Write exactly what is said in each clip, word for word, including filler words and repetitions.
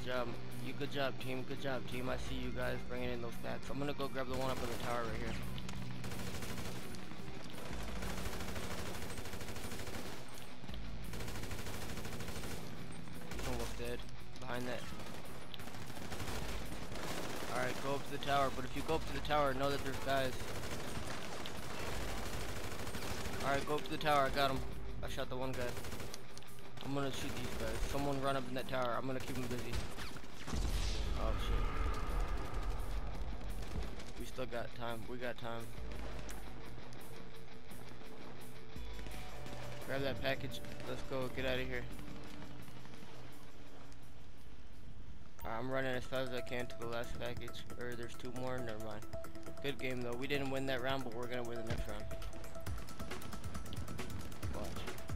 job. You good job, team. Good job, team. I see you guys bringing in those packs. I'm gonna go grab the one up in the tower right here. He's almost dead. Behind that. Alright, go up to the tower. But if you go up to the tower, know that there's guys. Alright, go up to the tower. I got him. I shot the one guy. I'm gonna shoot these guys. Someone run up in that tower. I'm gonna keep them busy. Oh shit. We still got time. We got time. Grab that package. Let's go. Get out of here. Alright, I'm running as fast as I can to the last package. Or there's two more. Never mind. Good game though. We didn't win that round, but we're gonna win the next round. Watch.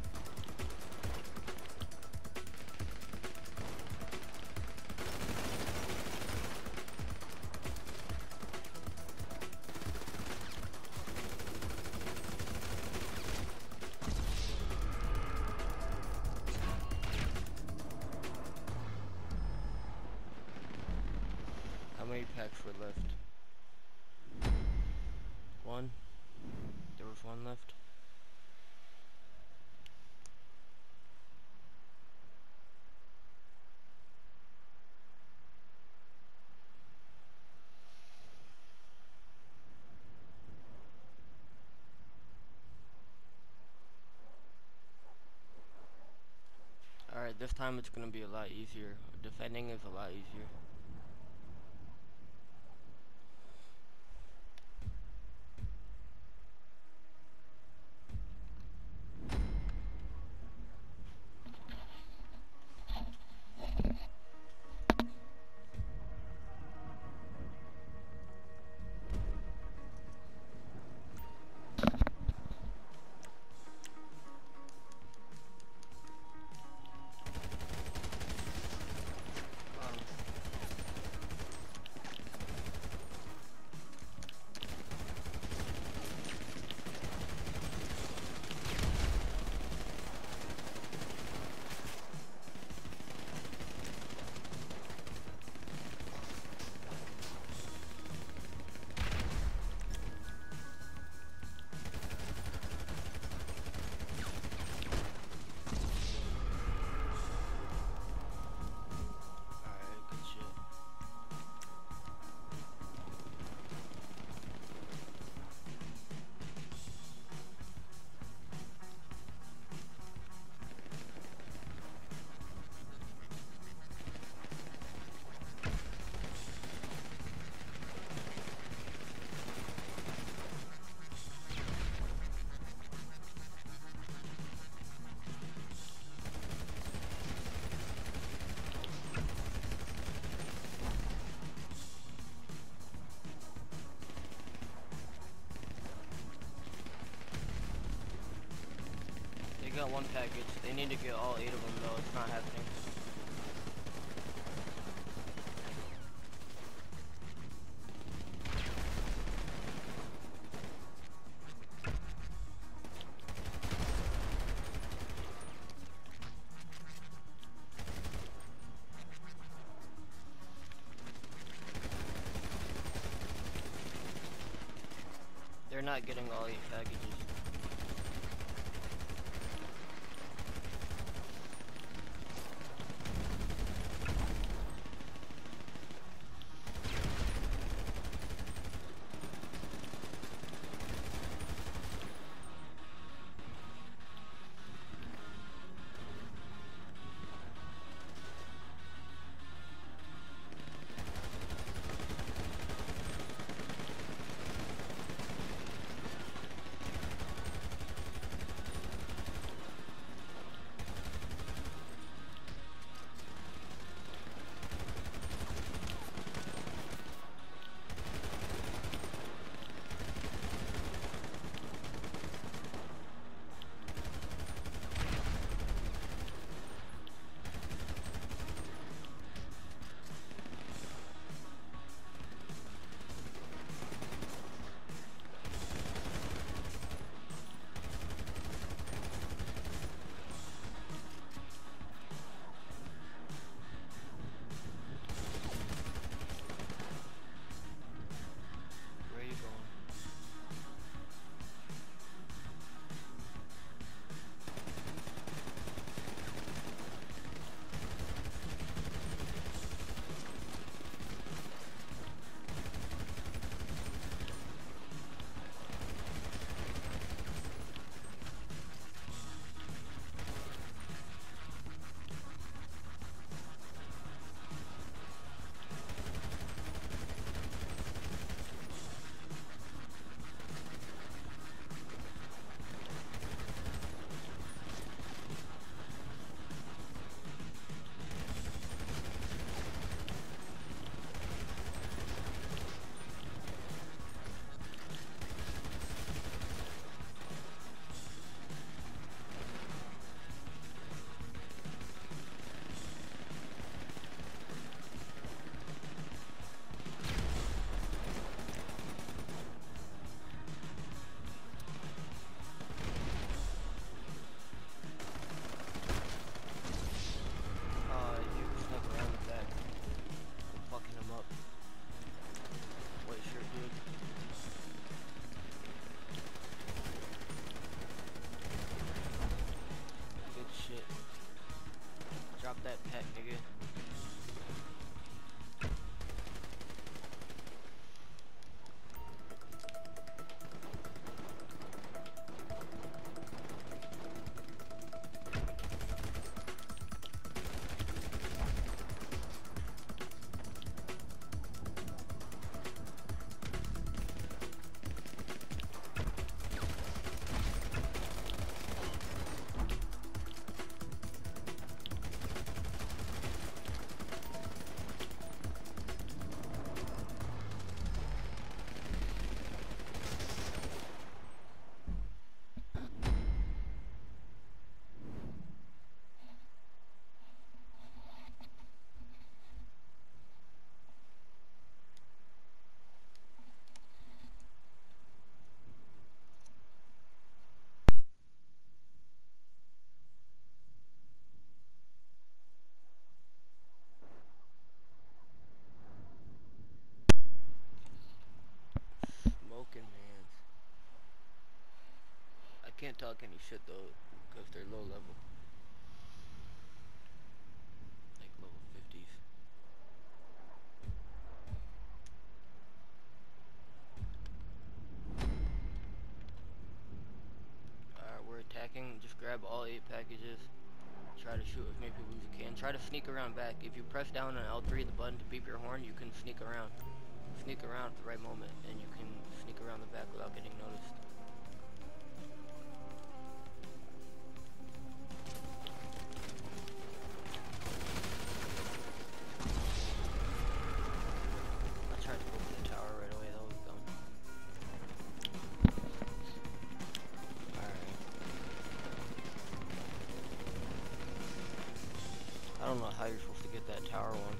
How many packs were left? One. There was one left. Alright, this time it's gonna be a lot easier. Defending is a lot easier. They got one package. They need to get all eight of them though. It's not happening. They're not getting all eight packages. Pop that pack, nigga. Smoking, man. I can't talk any shit though, because they're low level. Like level fifties. Alright, we're attacking. Just grab all eight packages. Try to shoot as many people as you can. Try to sneak around back. If you press down on L three, the button to beep your horn, you can sneak around. Sneak around at the right moment, and you can sneak around the back without getting noticed. I tried to go for the tower right away, that was dumb. Alright. I don't know how you're supposed to get that tower one.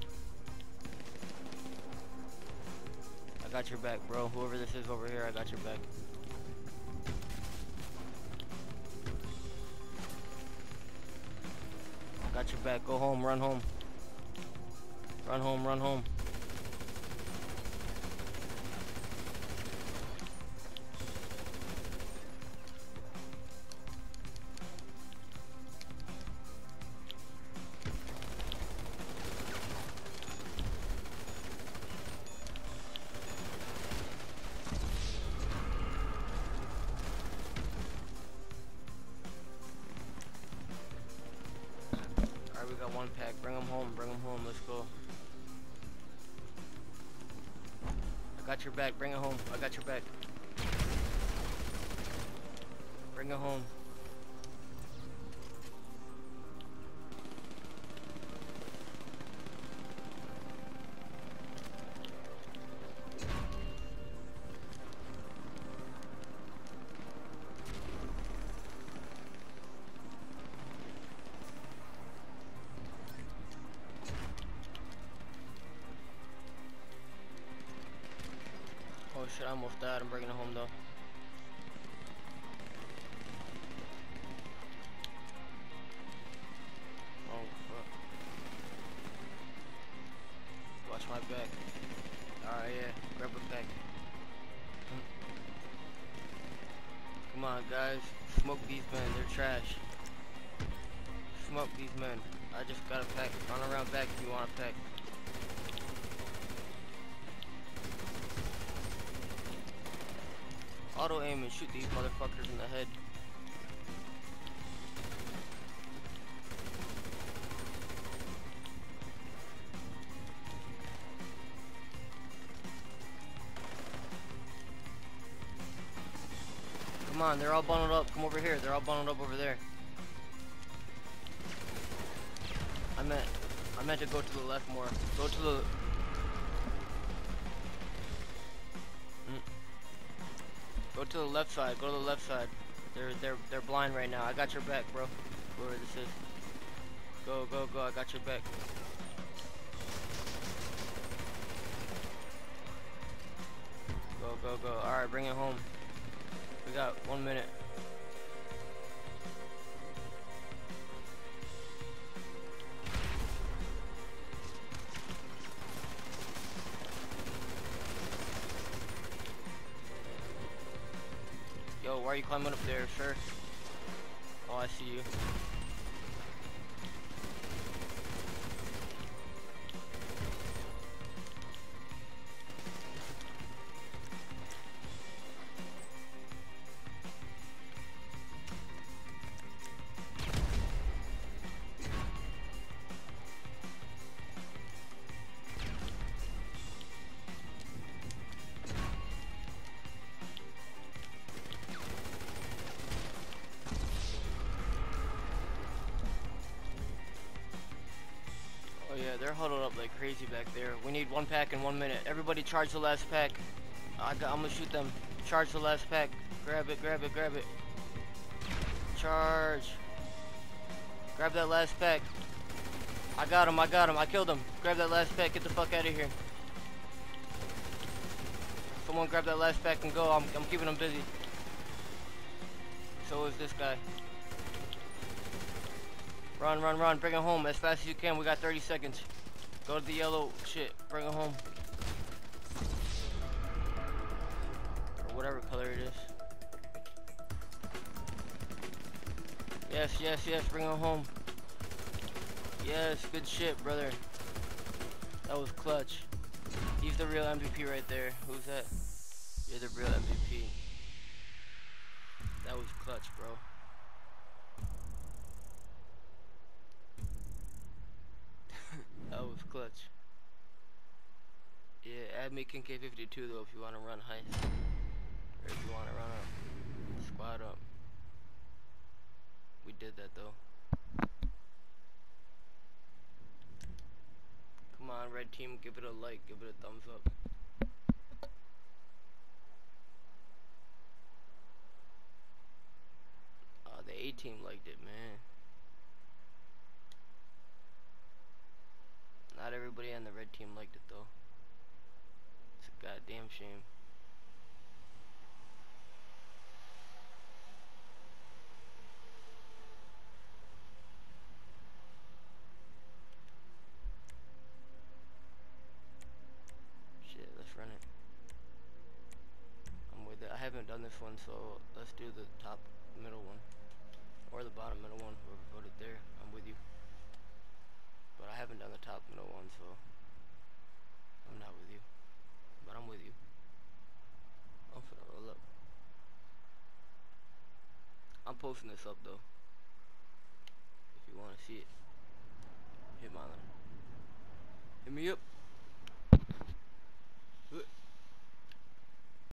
I got your back, bro. Whoever this is over here, I got your back. I got your back. Go home. Run home. Run home. Run home. We got one pack. Bring them home. Bring them home. Let's go. I got your back. Bring it home. I got your back. Bring it home. Oh shit, I almost died. I'm bringing it home though. Oh fuck. Watch my back. Alright, yeah. Grab a pack. Come on, guys. Smoke these men. They're trash. Smoke these men. I just got a pack. Run around back if you want a pack. Auto aim and shoot these motherfuckers in the head. Come on, they're all bundled up. Come over here. They're all bundled up over there. I meant, I meant to go to the left more. Go to the. Go to the left side. Go to the left side. They're they're they're blind right now. I got your back, bro. Whoever this is. Go go go. I got your back. Go go go. All right, bring it home. We got one minute. Yo, why are you climbing up there, sir? Oh, I see you. they're huddled up like crazy back there. We need one pack in one minute. Everybody charge the last pack. I got, I'm gonna shoot them. Charge the last pack. Grab it, grab it, grab it. Charge. Grab that last pack. I got him, I got him, I killed him. Grab that last pack, get the fuck out of here. Someone grab that last pack and go. I'm, I'm keeping him busy. So is this guy. Run, run, run. Bring it home as fast as you can. We got thirty seconds. Go to the yellow shit. Bring it home. Or whatever color it is. Yes, yes, yes. Bring it home. Yes, good shit, brother. That was clutch. He's the real M V P right there. Who's that? You're the real M V P. That was clutch, bro. That was clutch. Yeah, add me King K fifty-two though if you want to run heist. Or if you want to run up. Squad up. We did that though. Come on, red team, give it a like, give it a thumbs up. Uh, the A team liked it, man. Not everybody on the red team liked it though. It's a goddamn shame. Shit, let's run it. I'm with it. I haven't done this one, so let's do the top middle one. Or the bottom middle one, whoever voted there. I'm with you. But I haven't done the top middle one, so I'm not with you. But I'm with you. I'm finna roll up. I'm posting this up though. If you wanna see it. Hit my line. Hit me up.